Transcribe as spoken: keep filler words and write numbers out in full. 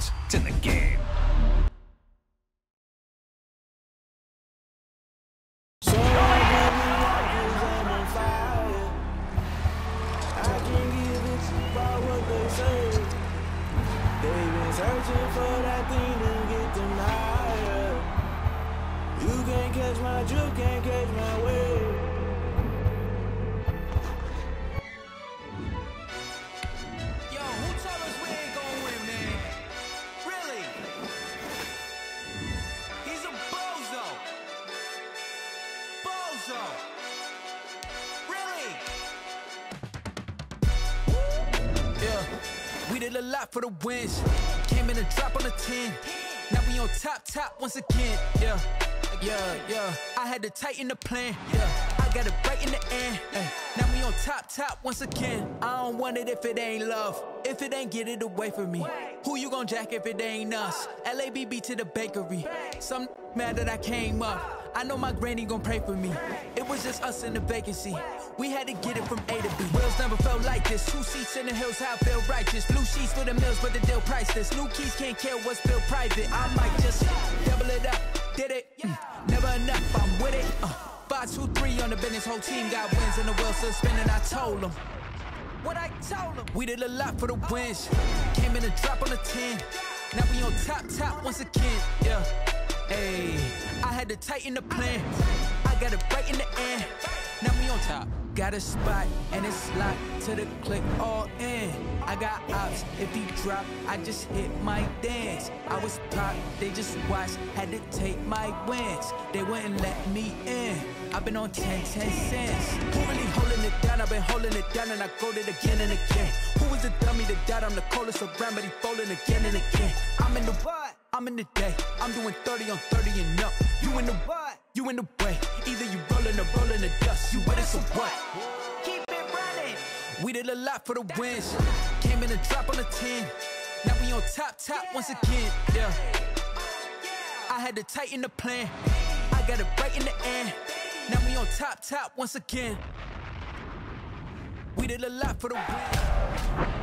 sports. It's in the game. So I'm on fire. I can give it about what they say. They've been searching for that thing to get them higher. You can't catch my drift, can't catch my wave. Yo, who told us we ain't gonna win, man? Really? He's a bozo. Bozo. Really? Yeah, we did a lot for the wins. Came in a drop on the ten. Now we on top, top once again. Yeah, yeah, yeah. I had to tighten the plan. Yeah, I got it right in the end. Ay, now we on top, top once again. I don't want it if it ain't love. If it ain't, get it away from me. Who you gon' jack if it ain't us? L A B B to the bakery. Some mad that I came up. I know my granny gon' pray for me. It was just us in the vacancy. We had to get it from A to B. Wheels never felt like this. Two seats in the hills, how I feel righteous. Blue sheets for the mills, but the deal priceless. New keys can't care what's built private. I might just double it up. Did it? Mm. Never enough, I'm with it. Uh, five, two, three on the business. Whole team got wins and the wheels still spinning. I told them what I told them. We did a lot for the wins. Came in a drop on the ten. Now we on top, top once again. Yeah. Hey, I had to tighten the plan. I got it right in the end. Now we on top. Got a spot and it's locked to the click all in. I got ops, if he drop, I just hit my dance. I was popped, they just watched, had to take my wins. They wouldn't let me in. I've been on ten, ten cents. Who really holding it down? I've been holding it down and I go it again and again. Who was the dummy that died? I'm the coldest around, but he folding again and again. I'm in the what? I'm in the day. I'm doing thirty on thirty and up. You in the what? You in the way. Either you rolling or rolling the dust. You with it, so what? Keep it running. We did a lot for the wins. Came in a drop on the ten. Now we on top, top once again. Yeah. I had to tighten the plan. I got it right in the end. Now we on top, top once again. We did a lot for the wins.